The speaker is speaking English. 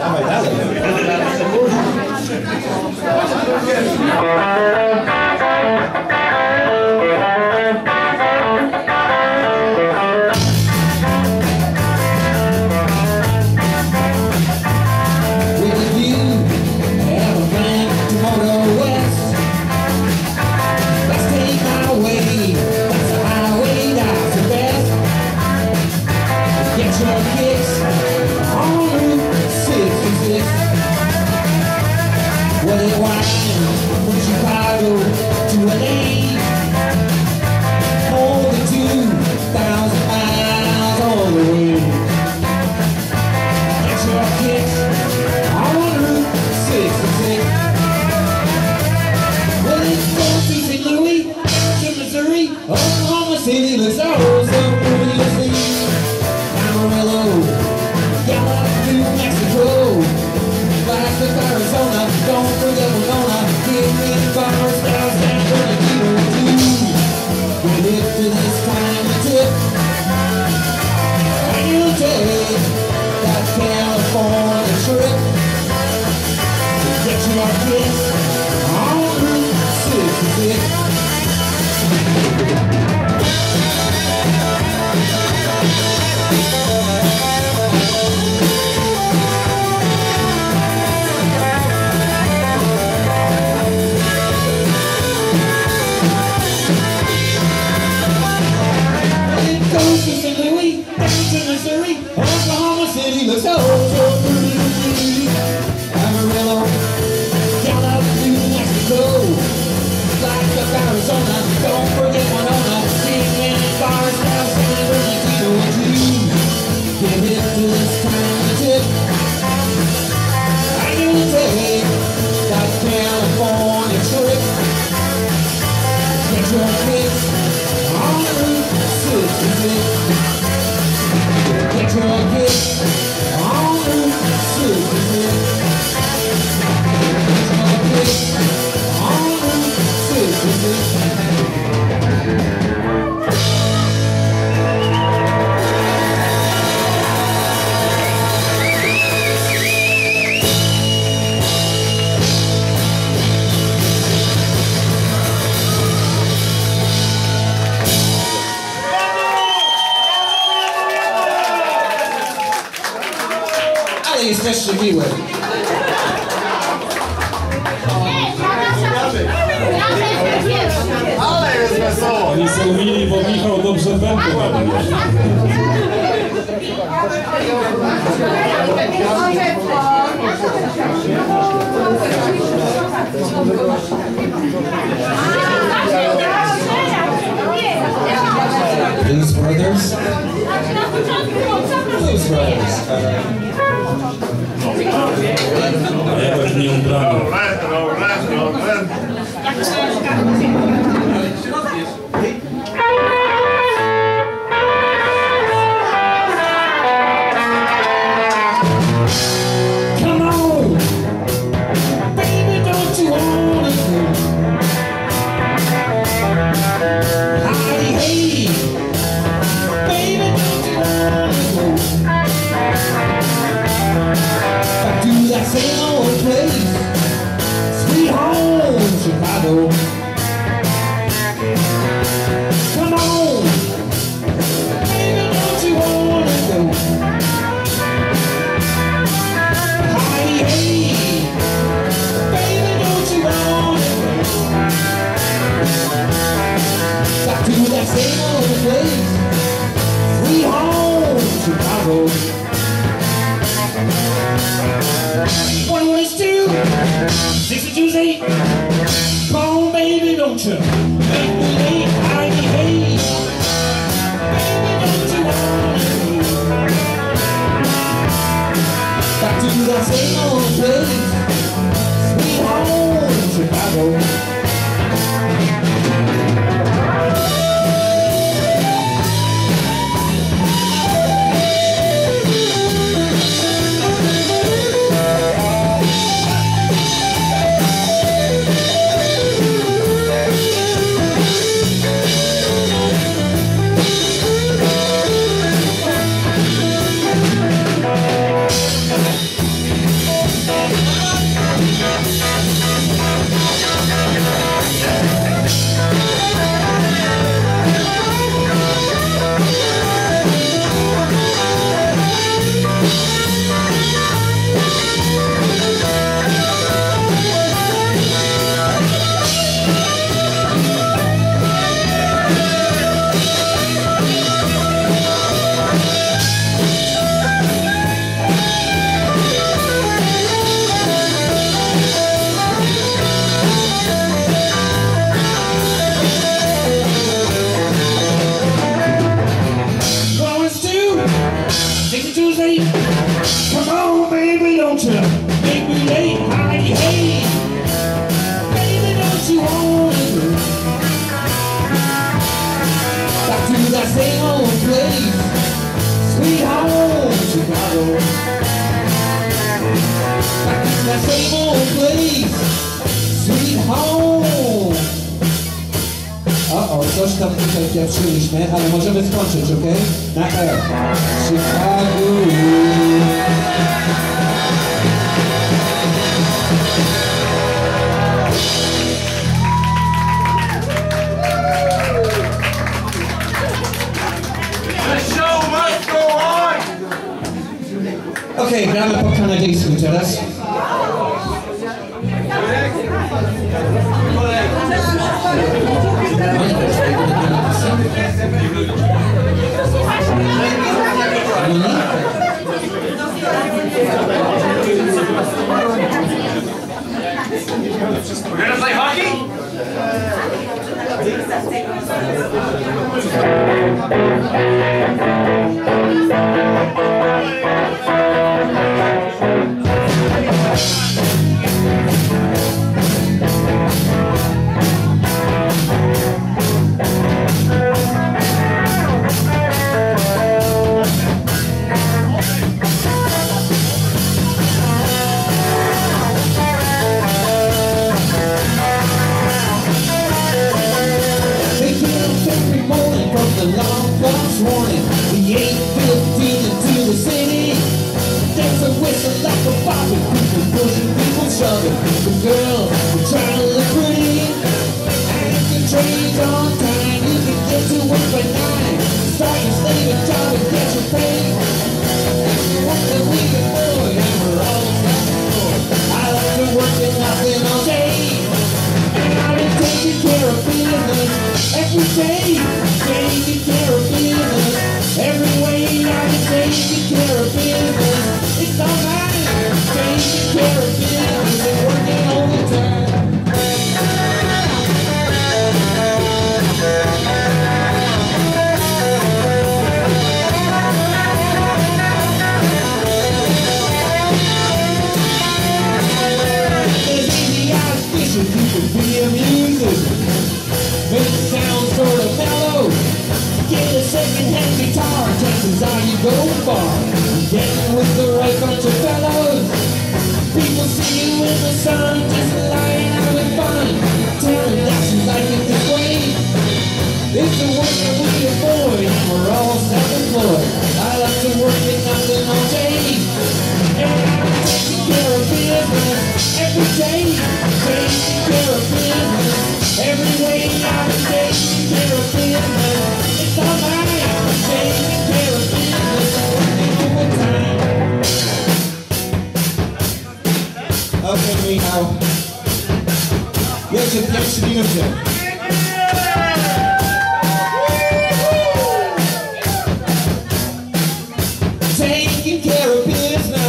Dawaj dalej. Oklahoma City looks so pretty to see. Amarillo, Gallup, New Mexico, Flagstaff, Arizona, don't forget Winona, Kidman, Farmers, San Bernardino, too. We live to this time to tip, and you'll take that California trip to get your kids on Route 66. Missouri, Oklahoma City looks so pretty. Amarillo, Gallup, New Mexico, Flagstaff, Arizona, don't forget Winona, Kidman, Farmers, San Bernardino, too. Get hip to this time to tip, and you'll take that California trip. Get your kids on Route 66. Get your kids on Route 66. Get your kids on Route 66. Especially me with it. Oni są mili, bo Michał dobrze będą. Blues Brothers? Blues Brothers. Jakoś nie ubrano. Come on, baby, don't you wanna go? Howdy, hey, baby, don't you wanna go? Back to that same old place, sweet home, Chicago. Come on, baby, don't you wanna go? Howdy, hey, baby, don't you wanna go? Back to that same old place, sweet home, Chicago. 1 is 2, 62's 8. Come on, baby, don't you make me late. Howdy, hey, baby, don't you wanna go? Back to that same old place, sweet home, Chicago. don't you make me late, honey, hey. Baby, don't you want it? Back to that same old place, sweet home, Chicago. Back to that same old place, sweet home. Coś tam tutaj pieprzyliśmy, ale możemy skończyć, okej? Na R. Chicago. Okej, gramy po kanadyjsku teraz. We're gonna play hockey? The long bus warning, the 8:15 into the city. There's a whistle like a bobby, people pushing, people shoving. The girls are trying to look pretty, and if the train's on time, you can get to work by 9. Start your slaving job and get your pay. If you want the weekend boy, and we're all self-employed. I like to work at nothing all day, and I've been taking care of business every day. Taking care of business every way. I've been taking care of business. It's all right. Taking care of business and working overtime. There's easy eyes fishing, you can be a musician. Make it sound sort of mellow. Get a second-hand guitar, chances are you go far. Getting with the right bunch of fellows. People see you in the sun, just lying having fun. Tell them that you like it this way. It's the work that we avoid, and we're all self-employed. I like to work at nothing all day, and I'm taking care of business every day. Taking care of business every way. I'm taking care of business. It's all right. I'm taking care of business overtime. Okay, Michał. Jedzie pierwszy minucie. Taking care of business